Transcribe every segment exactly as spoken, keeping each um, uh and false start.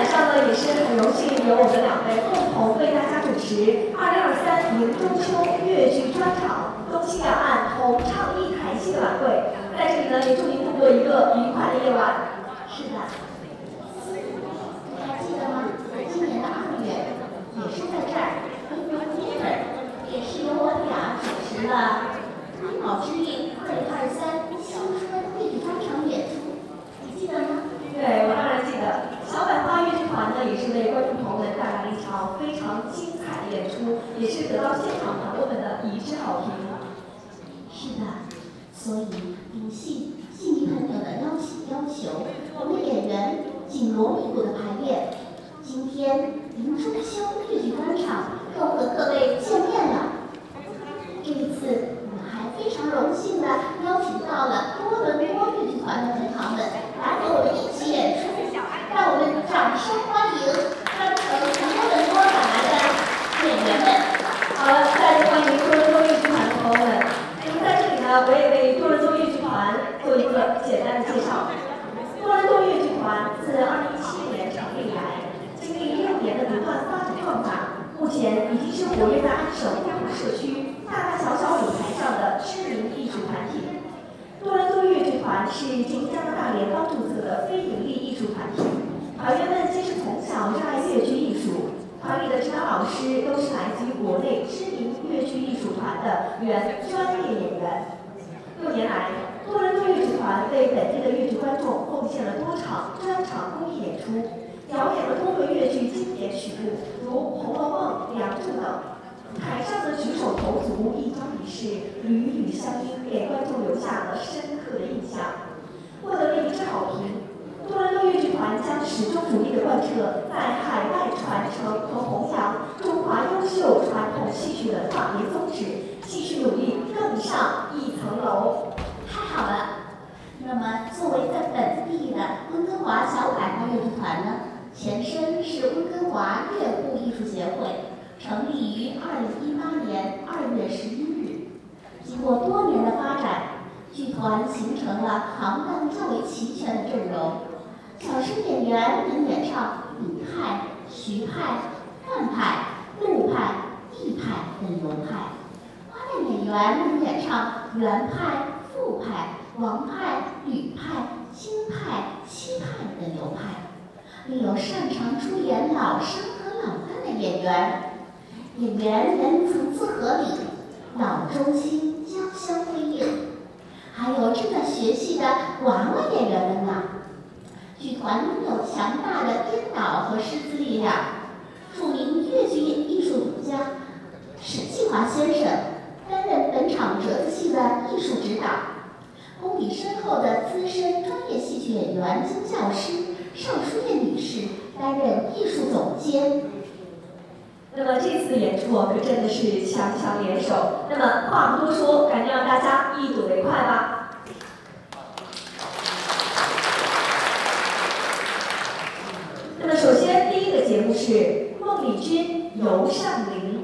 上呢，也是很荣幸由我们两位共同为大家主持二零二三迎中秋粤剧专场东西两岸同唱一台戏的晚会。在这里呢，也祝您度过一个愉快的夜晚。 是的，你还记得吗？今年的二月也是在这儿，也是由我俩主持了《卯之韵二零二三新春粤剧专场》演出，你记得吗？ 对，我当然记得。小百花越剧团呢，也是为观众朋友们带来了一场非常精彩的演出，也是得到现场朋友们的一致好评。 是的，所以秉系戏迷朋友的邀请要求，我们演员紧锣密鼓的排练。今天迎中秋粤剧专场又和各位见面了。这一次我们还非常荣幸的邀请到了多伦多粤剧团的同行们来和我们一起演出，让我们掌声欢迎专程从多伦多赶来的演员们。 好了，再次欢迎多伦多粤剧团的朋友们。那么在这里呢，我也为多伦多粤剧团做一个简单的介绍。多伦多粤剧团自二零一七年成立以来，经历六年的不断发展壮大，目前已经是活跃在安省不同社区大大小小舞台上的知名艺术团体。多伦多粤剧团是经加拿大联邦注册的非营利艺术团体，团员们皆是从小热爱粤剧艺术，团里的指导老师都是来自于国内知名粤剧艺术团的原专业演员。六年来，多伦多粤剧团为本地的粤剧观众奉献了多场专场公益演出，表演了多个粤剧经典曲目，如《红楼梦》《梁祝》等。台上的举手投足、一招一式、屡屡相应，给观众留下了深刻的印象，获得了一致好评。多伦多粤剧团将始终努力地贯彻在海外传承和弘扬中华优秀传统戏曲文化为宗旨，继续努力更上一层楼。 太好了！那么，作为在本地的温哥华小百花粤剧团呢，前身是温哥华粤沪艺术协会，成立于二零一八年二月十一日。经过多年的发展，剧团形成了行当较为齐全的阵容。小生演员能演唱闽派、徐派、范派、陆派、弋派等流派；花旦演员能演唱元派、傅派、王派、吕派、京派、西派等流派，另有擅长出演老生和老旦的演员。演员人层次合理，老中青交相辉映，还有正在学习的娃娃演员们呢。剧团拥有强大的编导和师资力量。著名粤剧艺术家史继华先生担任本场折子戏的艺术指导，功底深厚的资深专业戏曲演员兼教师邵淑燕女士担任艺术总监。 那么这次演出可真的是强强联手。那么话不多说，赶紧让大家一睹为快吧。那么首先第一个节目是《梦里君游上林》。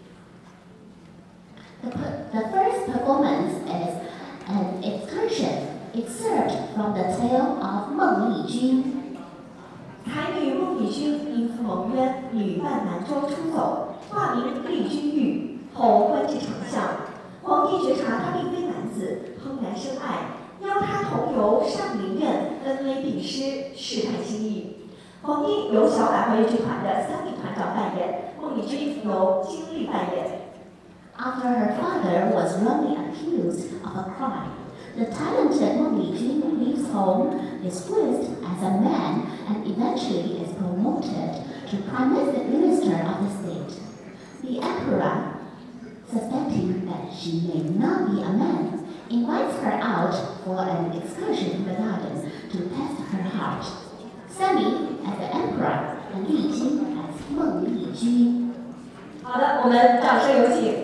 The, the first performance is an excursion excerpt from the tale of 孟丽君。 才女孟丽君因父蒙冤，女扮男装出走，化名丽君玉，后官至丞相。皇帝觉察她并非男子，怦然生爱，邀她同游上林苑，恩威并施，试探心意。皇帝由小百花粤剧团的三位团长扮演，孟丽君由金丽扮演。 After her father was wrongly accused of a crime, the talented Meng Lijun leaves home, is quizzed as a man, and eventually is promoted to Prime Minister of the state. The emperor, suspecting that she may not be a man, invites her out for an excursion in the gardens to test her heart. Sammy as the emperor, and Li Jin as Meng Lijun. 好的，我们掌声有请。